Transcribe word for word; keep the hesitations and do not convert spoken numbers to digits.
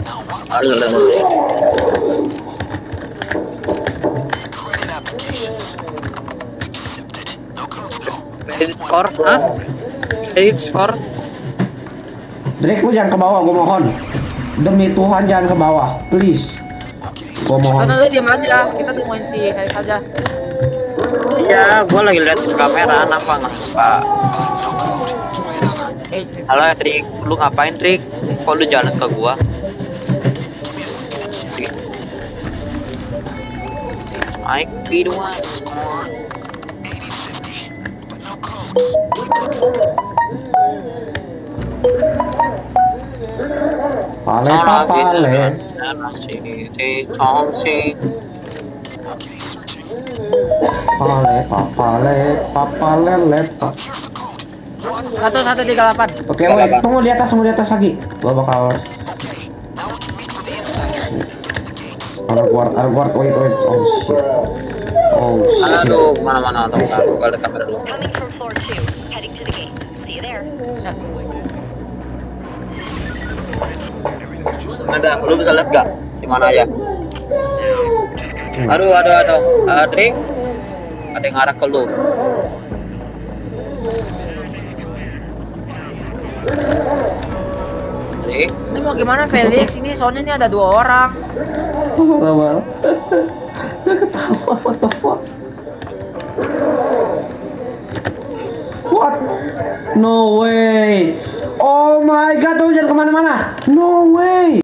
Credit score, hah? Credit score. Drake, lu jangan ke bawah, gue mohon. Demi Tuhan jangan ke bawah, please. Gue mohon. Kita dulu diam aja, kita tungguin si Felix aja. Iya, gua lagi lihat kamera, kenapa nggak suka? Halo Trik, lu ngapain Trik? Kok lu jalan ke gua? Mike P dua. Pale papale. Pale papale papale lepa. Satu satu tiga delapan. Oke, wait, tunggu di atas, tunggu di atas lagi. Gua bakal. Ada guard, ada guard, wait, wait. Oh shit. Oh shit. Aduh, mana-mana atau enggak? Gua lihat kamera dulu. Ada, lu bisa lihat gak? Di mana aja? Aduh, aduh, aduh. Adrik, ada yang ngarah ke lu. Adrik, Ini mau gimana Felix? Ini soalnya ini ada dua orang. Marah-marah. Gak ketawa, what the fuck? What? No way. Oh my god, tuh jangan kemana-mana. No way.